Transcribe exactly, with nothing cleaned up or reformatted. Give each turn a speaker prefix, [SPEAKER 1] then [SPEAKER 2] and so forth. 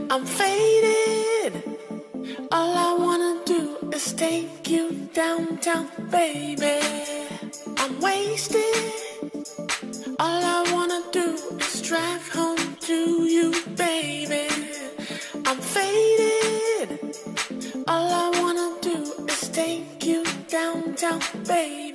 [SPEAKER 1] I'm faded. All I wanna do is take you downtown, baby. I'm wasted. All I wanna do is drive home to you, baby. I'm faded. All I wanna do is take you downtown, baby.